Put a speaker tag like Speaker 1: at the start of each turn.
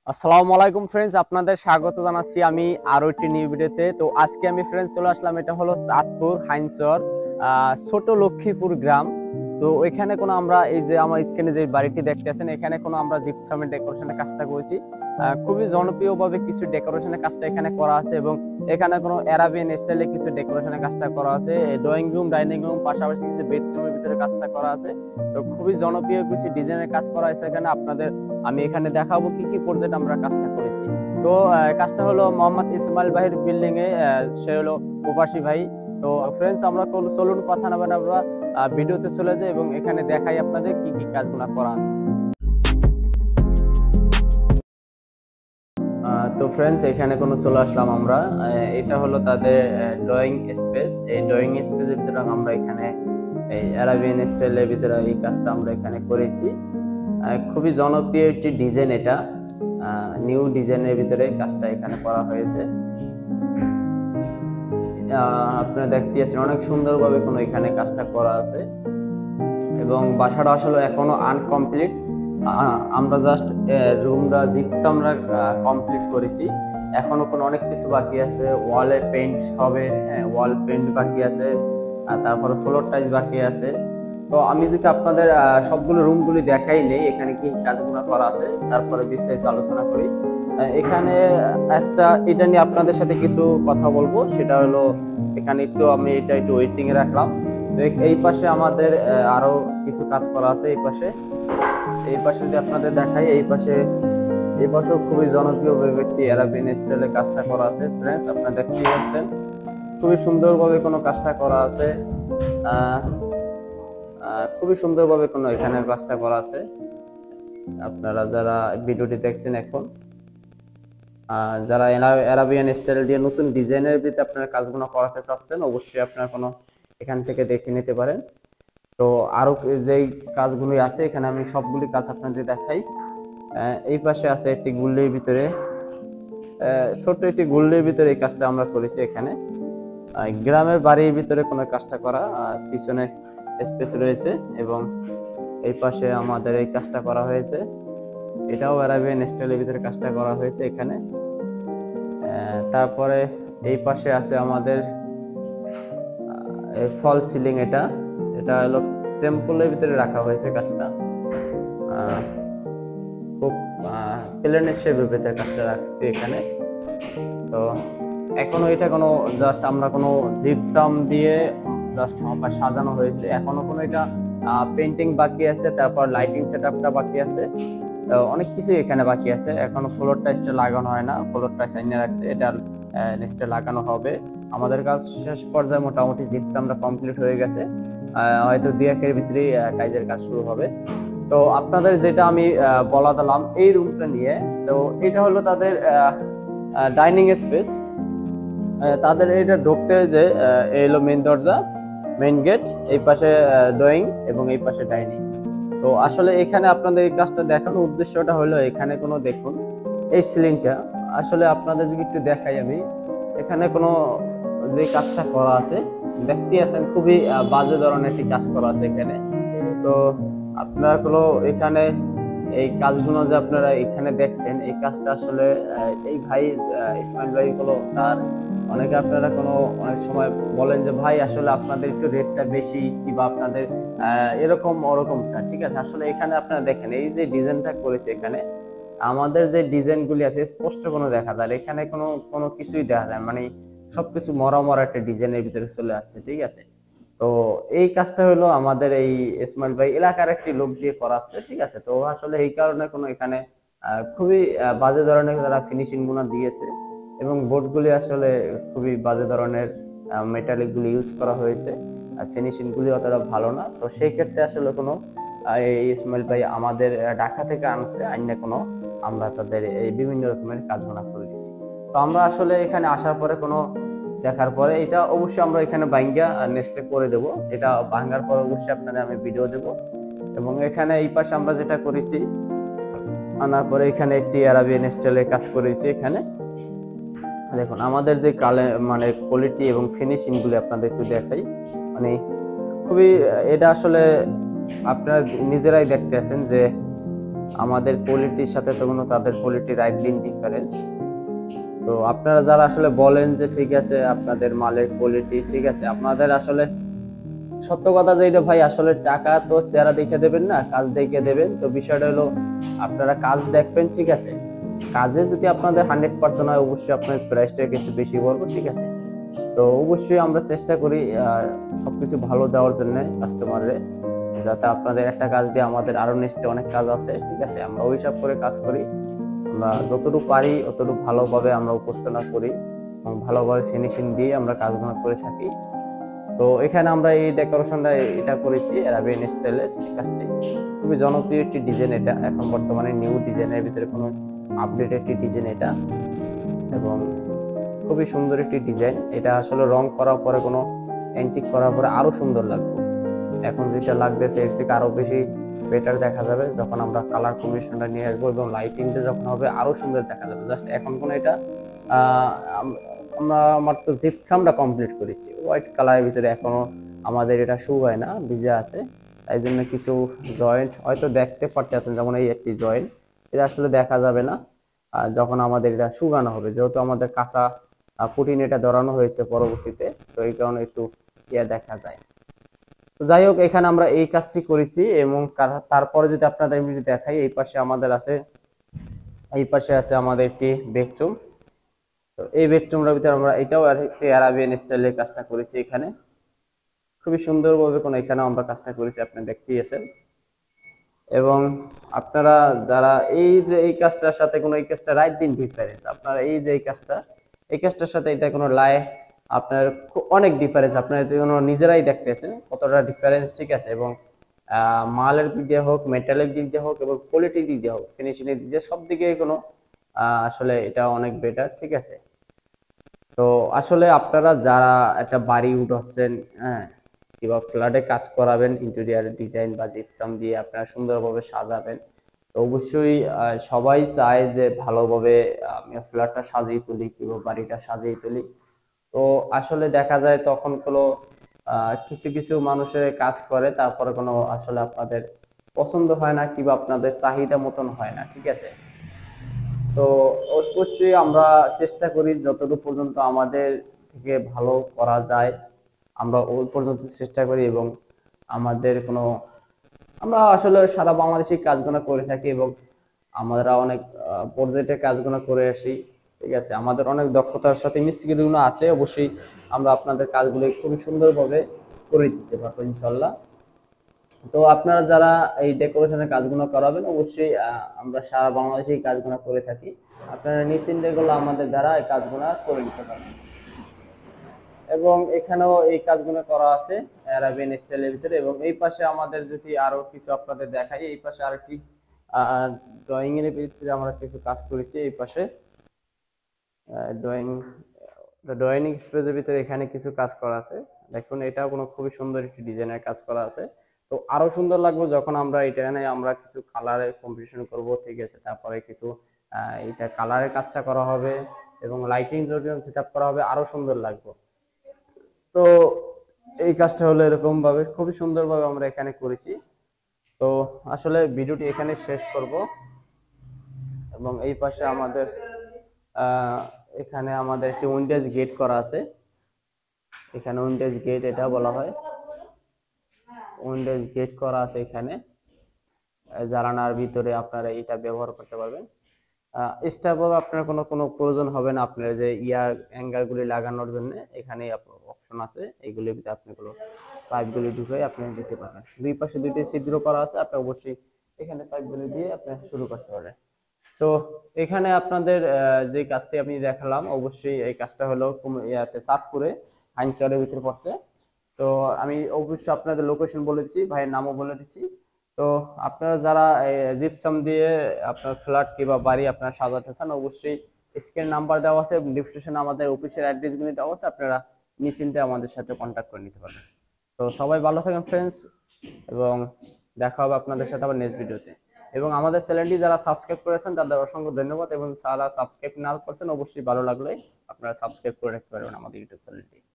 Speaker 1: আসসালামু আলাইকুম ফ্রেন্ডস, আপনাদের স্বাগত জানাচ্ছি আমি আরো একটি নিউ ভিডিওতে। তো আজকে আমি ফ্রেন্ডস চলে আসলাম, এটা হলো চাঁদপুর হাইনচর ছোট লক্ষ্মীপুর গ্রাম। তো ওইখানে কোনো আমরা এই যে আমার স্ক্রিনে যে বাড়িটি দেখতেছেন, এখানে কোনো আমরা জিপসামের ডেকোরেশনের কাজটা করেছি। খুবই জনপ্রিয়ভাবে কিছু ডেকোরেশনের কাজটা এখানে করা আছে, এবং এখানে কোনো অ্যারাবিয়ান স্টাইলে কিছু ডেকোরেশনের কাজটা করা আছে। ড্রয়িং রুম, ডাইনিং রুম, পাশাপাশি কিছু বেডরুমের ভিতরে কাজটা করা আছে। তো খুবই জনপ্রিয় কিছু ডিজাইনের কাজ করা আছে এখানে। আপনাদের আমি এখানে দেখাবো কি কি পর্যায়ে আমরা কাজটা করেছি। তো কাজটা হলো মোহাম্মদ ইসমাইল ভাইয়ের বিল্ডিং এ, সে হলো প্রবাসী ভাই। তো ফ্রেন্ডস, আমরা চলুন কথা না বলে আমরা ভিডিওতে চলে যাই এবং এখানে দেখাই আপনাদের কি কি কাজগুলো করা আছে। তো ফ্রেন্ডস, এখানে কোনো চলে আসলাম আমরা। এটা হলো তাদের ড্রয়িং স্পেস। এই ড্রয়িং স্পেসের ভিতরে আমরা এখানে এই অ্যারাবিয়ান স্টাইলের ভিতরে এই কাজটা আমরা এখানে করেছি। খুবই জনপ্রিয় একটি ডিজাইন এটা। নিউ ডিজাইনের ভিতরে কাজটা এখানে করা হয়েছে। আপনারা দেখতে পাচ্ছেন অনেক সুন্দরভাবে কোনো এখানে কাজটা করা আছে, এবং বাসাটা আসলে এখনো আনকমপ্লিট। আমরা জাস্ট রুমটা জিপসামরা কমপ্লিট করেছি। এখনো কোনো অনেক কিছু বাকি আছে। ওয়ালে পেইন্ট হবে, ওয়াল পেইন্ট বাকি আছে, তারপরে ফ্লোর টাইলস বাকি আছে। তো আমি যদি আপনাদের সবগুলো রুমগুলি দেখাই নেই এখানে কি কাজগুলো করা আছে, তারপরে বিস্তারিত আলোচনা করি। এখানে এটা নিয়ে আপনাদের সাথে কিছু কথা বলবো। সেটা হলো এখানে আমি এটা একটু ওয়েটিং এ রাখলাম। তো এই পাশে আমাদের আরো কিছু কাজ করা আছে। এই পাশে যদি আপনাদের দেখাই, এই পাশেও খুবই জনপ্রিয় একটি অ্যারাবিয়ান স্টাইলে কাজটা করা আছে। ফ্রেন্ডস, আপনারা দেখতেই পাচ্ছেন খুবই সুন্দরভাবে কোনো কাজটা করা আছে। খুবই সুন্দরভাবে কোনো এখানে কাজটা করা আছে। আপনারা যারা ভিডিওটি দেখছেন এখন, যারা অ্যারাবিয়ান স্টাইল দিয়ে নতুন ডিজাইনের ভিতরে আপনারা কাজগুলো করাতে চাচ্ছেন, অবশ্যই আপনারা কোনো এখান থেকে দেখে নিতে পারেন। তো আরো যেই কাজগুলি আছে এখানে আমি সবগুলি কাজ আপনাদের দেখাই। এই পাশে আছে একটি গুল্লির ভিতরে, ছোট্ট একটি গুল্লির ভিতরে এই কাজটা আমরা করেছি। এখানে গ্রামের বাড়ির ভিতরে কোনো কাজটা করা, পিছনে স্পেস রয়েছে, এবং এই পাশে আমাদের এই কাজটা করা হয়েছে। এটাও অ্যারাবিয়ান স্টাইলের ভিতরে কাজটা করা হয়েছে এখানে। তারপরে এই পাশে আছে আমাদের ফল সিলিং। এটা হলো সিম্পলের ভিতরে রাখা হয়েছে কাজটা। খুব প্লেনের শেপের ভিতরে কাজটা রাখছি এখানে। তো এখনো এটা কোনো জাস্ট আমরা কোনো জিপসাম দিয়ে জাস্ট সাজানো হয়েছে। এখনো কোনো এটা পেইন্টিং বাকি আছে, তারপর লাইটিং সেটআপটা বাকি আছে। অনেক কিছু এখানে বাকি আছে। এখনো ফ্লোর টাইলসটা লাগানো হয় না, ফ্লোর টাইলস আইনে রাখছে, এটা নেক্সটে লাগানো হবে। আমাদের কাজ শেষ পর্যায়ে মোটামুটি জিপসামটা কমপ্লিট হয়ে গেছে। হয়তো 2-1 ভিতরেই কাজের কাজ শুরু হবে। তো আপনাদের যেটা আমি বলা দিলাম এই রুমটা নিয়ে, তো এটা হলো তাদের ডাইনিং স্পেস। তাদের এটা ঢুকতে যে এই হলো মেইন দরজা, মেইন গেট। এই পাশে ড্রয়িং এবং এই পাশে ডাইনিং। তো আসলে এখানে আপনাদের এই কাজটা দেখানোর উদ্দেশ্যটা হলো, এখানে কোনো দেখুন এই সিলিংটা আসলে আপনাদের যদি একটু দেখাই আমি, এখানে কোনো যে কাজটা করা আছে দেখতে আছেন, খুবই বাজে ধরনের একটি কাজ করা আছে এখানে। তো আপনারা কোনো এখানে এই কাজগুলো যে আপনারা এখানে দেখছেন, এই কাজটা আসলে এই ভাই ইসমাইল ভাই গুলো তার অনেকে আপনারা অনেক সময় বলেন যে ভাই আসলে আপনাদের একটু রেটটা বেশি, কিংবা আপনাদের এরকম ওরকমটা। ঠিক আছে, আসলে এখানে আপনারা দেখেন এই যে ডিজাইনটা করেছে, এখানে আমাদের যে ডিজাইন গুলি আছে স্পষ্ট কোনো দেখা যায়, এখানে কোনো কোনো কিছুই দেখা যায়, মানে সবকিছু মরা মরা একটা ডিজাইনের ভিতরে চলে আসছে। ঠিক আছে, তো এই কাজটা হলো আমাদের এই ইসমাইল ভাই এলাকার একটি লোক দিয়ে করাচ্ছে। ঠিক আছে, তো আসলে এই কারণে কোনো এখানে খুবই বাজে ধরনের তারা ফিনিশিং গুলো দিয়েছে, এবং বোর্ডগুলি আসলে খুবই বাজে ধরনের মেটালিক গুলি ইউজ করা হয়েছে, আর ফিনিশিং গুলি অতটা ভালো না। তো সেই ক্ষেত্রে আসলে কোনো এই ইসমাইল ভাই আমাদের ঢাকা থেকে আনছে, আইনে কোনো আমরা তাদের এই বিভিন্ন রকমের কাজগুলো করে দিছি। তো আমরা আসলে এখানে আসার পরে কোনো দেখার পরে এটা অবশ্যই আমরা এখানে ভাঙ্গা নেক্সটে করে দেব। এটা ভাঙ্গার পরে অবশ্যই আপনাদের আমি ভিডিও দেব। এবং এখানে এই পাশে আমরা যেটা করেছি, আনার পরে এখানে একটি আরাবিয়ান স্টাইলের কাজ করেছি। এখানে দেখুন আমাদের যে মানে কোয়ালিটি এবং ফিনিশিং গুলি আপনাদের একটু দেখাই, মানে খুবই এটা আসলে আপনারা নিজেরাই দেখতে আছেন যে আমাদের কোয়ালিটির সাথে তো কোনো তাদের কোয়ালিটি রাইট দিন ডিফারেন্স। তো আপনারা যারা আসলে বলেন যে ঠিক আছে আপনাদের মালের কোয়ালিটি ঠিক আছে, আপনাদের আসলে সত্য কথা যেটা ভাই, আসলে টাকা তো চেহারা দেখে দেবেন না, কাজ দেখে দেবেন। তো বিষয়টা হলো আপনারা কাজ দেখবেন ঠিক আছে, কাজে যদি আপনাদের 100% হয় অবশ্যই আপনার প্রাইসটা কিছু বেশি বলবো ঠিক আছে। তো অবশ্যই আমরা চেষ্টা করি সবকিছু ভালো দেওয়ার জন্য কাস্টমারে, যাতে আপনাদের একটা কাজ দিয়ে আমাদের আরো নেক্সটে অনেক কাজ আছে ঠিক আছে, আমরা ওই হিসাব করে কাজ করি। আমরা যতটুকু পারি ততটুকু ভালোভাবে আমরা উপস্থাপনা করি এবং ভালোভাবে ফিনিশিং দিয়ে আমরা কাজগুলো করে থাকি। তো এখানে আমরা এই ডেকোরেশনটা এটা করেছি অ্যারাবিয়ান স্টাইলের কাজটি, খুবই জনপ্রিয় একটি ডিজাইন এটা, এখন বর্তমানে নিউ ডিজাইনের ভিতরে কোনো আপডেট একটি ডিজাইন এটা, এবং খুবই সুন্দর একটি ডিজাইন এটা। আসলে রং করার পরে কোনো অ্যান্টিক করার পরে আরো সুন্দর লাগবে, এখন যেটা লাগতেছে এর থেকে আরো বেশি বেটার দেখা যাবে যখন আমরা কালার কম্বিনেশনটা নিয়ে আসবো এবং লাইটিংটা যখন হবে আরো সুন্দর দেখা যাবে। জাস্ট এখন কোনো এটা আমরা মাত্র জিপসামটা কমপ্লিট করেছি, হোয়াইট কালারের ভিতরে এখনো আমাদের এটা শুকায় না, ভিজে আছে। তাই জন্য কিছু জয়েন্ট হয়তো দেখতে পারতেছেন, যেমন এই একটি জয়েন্ট, এটা আসলে দেখা যাবে না যখন আমাদের এটা শুকানো হবে, যেহেতু আমাদের কাঁচা পুটিন এটা ধরানো হয়েছে পরবর্তীতে, তো এই কারণে একটু দেখা যায়। তো যাই হোক, এখানে আমরা এই কাজটি করেছি এবং তারপরে যদি আপনাদের যদি দেখাই, এই পাশে আমাদের আছে, এই পাশে আছে আমাদের একটি বেডরুম। তো এই বেডরুমটার ভিতরে আমরা এটাও একটি আরাবিয়ান স্টাইলের কাজটা করেছি, এখানে খুবই সুন্দরভাবে কোনো এখানে আমরা কাজটা করেছি, আপনি দেখতেই আছেন। এবং আপনারা যারা এই যে এই কাজটার সাথে কোনো এই কাজটা রাইট দিন ডিফারেন্স, আপনারা এই যে এই কাজটার সাথে এটা কোনো লাই আপনার অনেক ডিফারেন্স, আপনারা কোনো নিজেরাই দেখতেছেন কতটা ডিফারেন্স ঠিক আছে। এবং মালের দিক দিয়ে হোক, মেটালের দিক দিয়ে হোক এবং কোয়ালিটির দিক দিয়ে হোক, ফিনিশিং এর দিক দিয়ে সব দিকে কোনো আসলে এটা অনেক বেটার ঠিক আছে। তো আসলে আপনারা যারা একটা বাড়ি উঠাচ্ছেন, হ্যাঁ, কিংবা ফ্ল্যাটে কাজ করাবেন, ইন্টেরিয়ার ডিজাইন বা জিপসাম দিয়ে আপনারা সুন্দরভাবে সাজাবেন, তো অবশ্যই সবাই চায় যে ভালোভাবে আমি ফ্ল্যাটটা সাজিয়ে তুলি কিংবা বাড়িটা সাজিয়ে তুলি। তো আসলে দেখা যায় তখন কোনো কিছু কিছু মানুষের কাজ করে, তারপরে কোনো আসলে আপনাদের পছন্দ হয় না কিংবা আপনাদের চাহিদা মতন হয় না ঠিক আছে। তো অবশ্যই আমরা চেষ্টা করি যতটুকু পর্যন্ত আমাদের থেকে ভালো করা যায় আমরা ওই পর্যন্ত চেষ্টা করি, এবং আমাদের কোনো আমরা আসলে সারা বাংলাদেশে কাজগুলো করে থাকি এবং আমরা অনেক পর্যায়ে কাজগুলো করে আসি ঠিক আছে। আমাদের অনেক দক্ষতার সাথে মিস্ত্রিগুলো আছে, অবশ্যই আমরা আপনাদের কাজগুলো খুবই সুন্দরভাবে করে দিতে পারবো ইনশাল্লাহ। তো আপনারা যারা এই ডেকোরেশনের কাজগুলো করাবেন অবশ্যই আমরা সারা বাংলাদেশে এই কাজগুলো করে থাকি, আপনারা নিশ্চিন্তে গুলো আমাদের দ্বারা এই কাজগুলো করে নিতে পারবেন। এবং এখানেও এই কাজগুলো করা আছে অ্যারাবিয়ান স্টাইলের ভিতরে। এবং এই পাশে আমাদের যদি আরো কিছু আপনাদের দেখাই, এই পাশে আরেকটি ড্রয়িং এর ভিতরে আমরা কিছু কাজ করেছি। এই পাশে ড্রয়িং ড্রয়িং স্পেসের ভিতরে এখানে কিছু কাজ করা আছে, দেখুন এটাও কোনো খুবই সুন্দর একটি ডিজাইনের কাজ করা আছে। তো আরো সুন্দর লাগবে যখন আমরা এখানে আমরা কিছু কালারের কম্পিটিশন করব ঠিক আছে, তারপরে কিছু এটা কালারের কাজটা করা হবে এবং লাইটিং যখন সেটআপ করা হবে আরো সুন্দর লাগবে। তো এই কাজটা হলো এরকম ভাবে খুবই সুন্দরভাবে আমরা এখানে করেছি। তো আসলে ভিডিওটি এখানে শেষ করব। এবং এই পাশে আমাদের আহ এখানে আমাদের একটি উইন্ডোজ গেট করা আছে, এখানে উইন্ডোজ গেট এটা বলা হয়, উইন্ডোজ গেট করা আছে এখানে, জানালার ভিতরে আপনারা এটা ব্যবহার করতে পারবেন। স্টাফও আপনার কোনো কোনো প্রয়োজন হবে না, আপনার যে ইয়ার অ্যাঙ্গারগুলি লাগানোর জন্য এখানে অপশন আছে, এইগুলির ভিতরে আপনি গুলো পাইপগুলি ঢুকে আপনি দিতে পারবেন। দুই পাশে দুইটি ছিদ্র করা আছে, আপনি অবশ্যই এখানে পাইপগুলি দিয়ে আপনি শুরু করতে পারবেন। তো এখানে আপনাদের যে কাজটি আমি দেখালাম অবশ্যই এই কাজটা হলো ইয়াতে চাঁদপুরে হাইনচরের ভিতরে পড়ছে। তো আমি অবশ্যই আপনাদের লোকেশন বলেছি, ভাইয়ের নামও বলে দিচ্ছি। তো আপনারা যারা জিপসাম দিয়ে আপনার ফ্ল্যাট কিংবা বাড়ি আপনারা সাজাতে চান অবশ্যই স্ক্রিন নাম্বার দেওয়া আছে, ডিসক্রিপশনে আমাদের অফিসের অ্যাড্রেসগুলি দেওয়া আছে, আপনারা নিশ্চিন্তে আমাদের সাথে কন্ট্যাক্ট করে নিতে পারবেন। তো সবাই ভালো থাকেন ফ্রেন্ডস, এবং দেখা হবে আপনাদের সাথে আবার নেক্সট ভিডিওতে। এবং আমাদের চ্যানেলটি যারা সাবস্ক্রাইব করেছেন তাদের অসংখ্য ধন্যবাদ, এবং যারা সাবস্ক্রাইব না করছেন অবশ্যই ভালো লাগলে আপনারা সাবস্ক্রাইব করে রাখতে পারবেন আমাদের ইউটিউব চ্যানেলটি।